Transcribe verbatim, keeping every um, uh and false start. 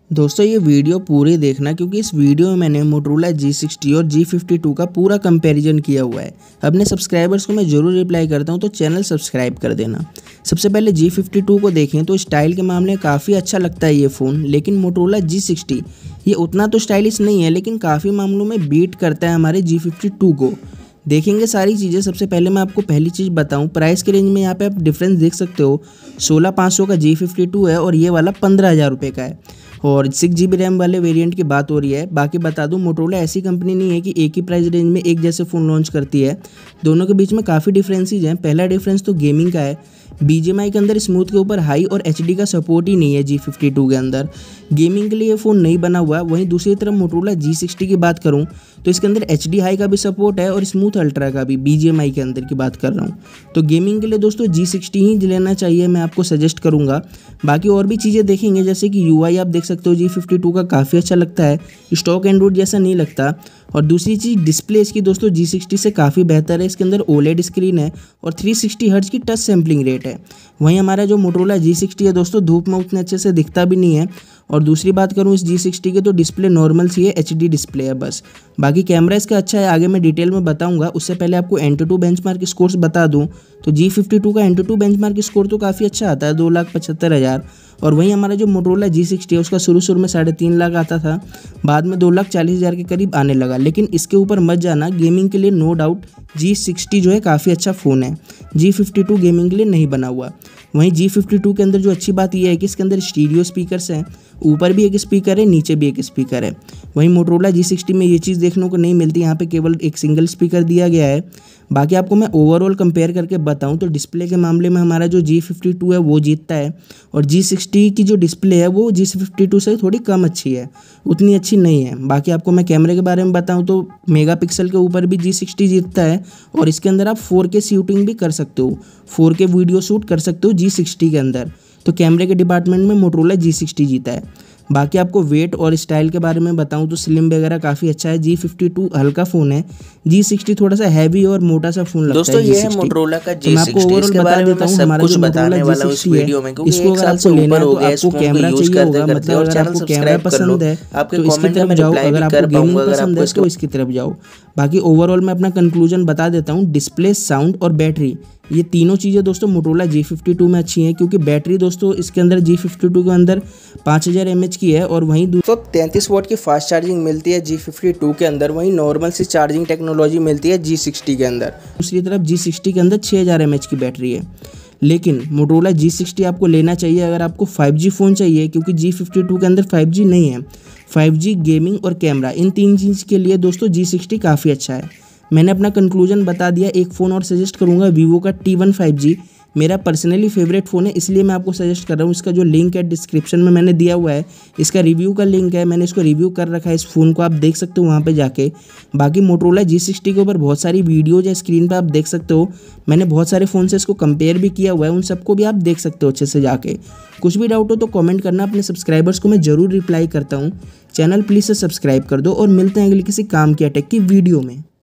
दोस्तों ये वीडियो पूरी देखना क्योंकि इस वीडियो में मैंने मोटोरोला जी सिक्सटी और जी फिफ्टी टू का पूरा कंपैरिजन किया हुआ है। अपने सब्सक्राइबर्स को मैं ज़रूर रिप्लाई करता हूं तो चैनल सब्सक्राइब कर देना। सबसे पहले जी फिफ्टी टू को देखें तो स्टाइल के मामले में काफ़ी अच्छा लगता है ये फ़ोन, लेकिन मोटोरोला जी सिक्सटी ये उतना तो स्टाइलिश नहीं है, लेकिन काफ़ी मामलों में बीट करता है हमारे जी फिफ्टी टू को। देखेंगे सारी चीज़ें। सबसे पहले मैं आपको पहली चीज़ बताऊं, प्राइस के रेंज में यहाँ पे आप डिफरेंस देख सकते हो। सोलह पाँच सौ का जी फिफ्टी टू है और ये वाला पंद्रह हज़ार रुपये का है, और सिक्स जी बी रैम वाले वेरिएंट की बात हो रही है। बाकी बता दूं, मोटोरोला ऐसी कंपनी नहीं है कि एक ही प्राइस रेंज में एक जैसे फ़ोन लॉन्च करती है। दोनों के बीच में काफ़ी डिफरेंसेस हैं। पहला डिफरेंस तो गेमिंग का है। बी जी एम आई के अंदर स्मूथ के ऊपर हाई और एच डी का सपोर्ट ही नहीं है जी फिफ्टी टू के अंदर। गेमिंग के लिए ये फ़ोन नहीं बना हुआ। वहीं दूसरी तरफ मोटोरोला जी सिक्सटी की बात करूँ तो इसके अंदर एच डी हाई का भी सपोर्ट है और स्मूथ अल्ट्रा का भी, बी जी एम आई के अंदर की बात कर रहा हूँ। तो गेमिंग के लिए दोस्तों जी सिक्सटी ही लेना चाहिए, मैं आपको सजेस्ट करूँगा। बाकी और भी चीज़ें देखेंगे, जैसे कि यू आई आप देख सकते हो जी फिफ्टी टू का काफ़ी अच्छा लगता है, स्टॉक एंड्रॉइड जैसा नहीं लगता। और दूसरी चीज़ डिस्प्ले इसकी दोस्तों जी सिक्सटी से काफ़ी बेहतर है। इसके अंदर ओलेड स्क्रीन है और थ्री सिक्सटी हर्ट्ज की टच सैम्पलिंग रेट है। वहीं हमारा जो मोटोरोला जी सिक्सटी है दोस्तों, धूप में उतने अच्छे से दिखता भी नहीं है। और दूसरी बात करूँ इस जी सिक्सटी के, तो डिस्प्ले नॉर्मल सी है, एच डी डिस्प्ले है बस। बाकी कैमरा इसका अच्छा है, आगे मैं डिटेल में बताऊंगा। उससे पहले आपको N two two benchmark scores बता दूं तो जी फिफ्टी टू का N two two benchmark score तो काफ़ी अच्छा आता है, दो लाख पचहत्तर हज़ार। और वहीं हमारा जो मोटोरोला जी सिक्सटी है उसका शुरू शुरू में साढ़े तीन लाख आता था, बाद में दो लाख चालीस हज़ार के करीब आने लगा। लेकिन इसके ऊपर मत जाना, गेमिंग के लिए नो डाउट जी सिक्सटी जो है काफ़ी अच्छा फ़ोन है। जी फिफ्टी टू गेमिंग के लिए नहीं बना हुआ। वहीं जी फिफ्टी टू के अंदर जो अच्छी बात यह है कि इसके अंदर स्टीरियो स्पीकर्स हैं, ऊपर भी एक स्पीकर है, नीचे भी एक स्पीकर है। वहीं मोटोरोला जी सिक्सटी में ये चीज़ देखने को नहीं मिलती, यहाँ पे केवल एक सिंगल स्पीकर दिया गया है। बाकी आपको मैं ओवरऑल कंपेयर करके बताऊं तो डिस्प्ले के मामले में हमारा जो जी फिफ्टी टू है वो जीतता है, और जी सिक्सटी की जो डिस्प्ले है वो जी फिफ्टी टू से थोड़ी कम अच्छी है, उतनी अच्छी नहीं है। बाकी आपको मैं कैमरे के बारे में बताऊं तो मेगापिक्सल के ऊपर भी जी सिक्सटी जीतता है, और इसके अंदर आप फोर के शूटिंग भी कर सकते हो, फोर के वीडियो शूट कर सकते हो जी सिक्सटी के अंदर। तो कैमरे के डिपार्टमेंट में मोटोरोला जी सिक्सटी जीता है। बाकी आपको वेट और स्टाइल के बारे में बताऊं तो स्लिम वगैरह काफ़ी अच्छा है। जी फिफ्टी टू हल्का फ़ोन है, जी सिक्सटी थोड़ा सा हैवी और मोटा सा फोन लगता दोस्तों है। ये है मोटोरोला का जी तो मैं आपको सिक्सटी, ओवरऑल इसके बता बारे में देता मैं हूँ सब हमारा कुछ जो बताने मोटोरोला वाला हूँ इस जी सिक्सटी वीडियो में, है, क्योंकि इसको एक अगर साल से आपको लेना ऊपर है हो तो गया इस आपको फोन को कैमरा यूज चाहिए करते होगा। करते, मतलब और अगर चैनल आपको कैमरा सब्सक्राइब कर लो। पसंद है आपके तो इसकी कमेंट में तरफ मैं जाओ, रिप्लाई अगर भी आपको कर गेमिंग पाऊंगा अगर पसंद आपको है इसके तो इसकी तरफ जाओ। बाकी ओवरऑल मैं अपना कंक्लूजन बता देता हूँ, डिस्प्ले, साउंड और बैटरी, ये तीनों चीज़ें दोस्तों मोटोरोला जी फिफ्टी टू में अच्छी हैं, क्योंकि बैटरी दोस्तों इसके अंदर जी फिफ्टी टू के अंदर पाँच हज़ार एम एच की है, और वहीं दोस्तों तैंतीस वॉट की फास्ट चार्जिंग मिलती है जी फिफ्टी टू के अंदर। वहीं नॉर्मल सी चार्जिंग टेक्नोलॉजी मिलती है जी सिक्सटी के अंदर। दूसरी तरफ जी सिक्सटी के अंदर छः हज़ार एम एच की बैटरी है। लेकिन मोटोरोला जी सिक्सटी आपको लेना चाहिए अगर आपको फाइव जी फ़ोन चाहिए, क्योंकि जी फिफ्टी टू के अंदर फाइव जी नहीं है। फाइव जी, गेमिंग और कैमरा, इन तीन चीज़ के लिए दोस्तों जी सिक्सटी काफ़ी अच्छा है। मैंने अपना कंक्लूजन बता दिया। एक फ़ोन और सजेस्ट करूंगा, वीवो का टी वन फाइव जी, मेरा पर्सनली फेवरेट फ़ोन है, इसलिए मैं आपको सजेस्ट कर रहा हूँ। इसका जो लिंक है डिस्क्रिप्शन में मैंने दिया हुआ है, इसका रिव्यू का लिंक है, मैंने इसको रिव्यू कर रखा है, इस फ़ोन को आप देख सकते हो वहाँ पे जाके। बाकी मोटोरोला जी सिक्सटी के ऊपर बहुत सारी वीडियोज है, स्क्रीन पे आप देख सकते हो। मैंने बहुत सारे फ़ोन से इसको कंपेयर भी किया हुआ है, उन सबको भी आप देख सकते हो अच्छे से जाके। कुछ भी डाउट हो तो कॉमेंट करना, अपने सब्सक्राइबर्स को मैं ज़रूर रिप्लाई करता हूँ। चैनल प्लीज़ से सब्सक्राइब कर दो, और मिलते हैं अगली किसी काम की अटैक की वीडियो में।